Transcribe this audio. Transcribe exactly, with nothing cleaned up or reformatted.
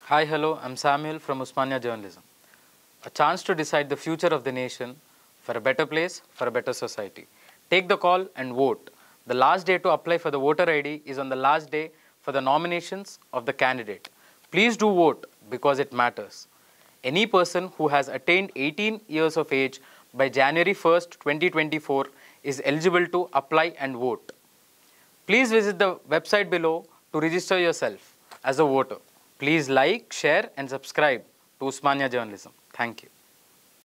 Hi, hello, I'm Samuel from Usmania Journalism. A chance to decide the future of the nation for a better place, for a better society. Take the call and vote. The last day to apply for the voter I D is on the last day for the nominations of the candidate. Please do vote because it matters. Any person who has attained eighteen years of age by January first, twenty twenty-four is eligible to apply and vote. Please visit the website below to register yourself as a voter. Please like, share and subscribe to Usmania Journalism. Thank you.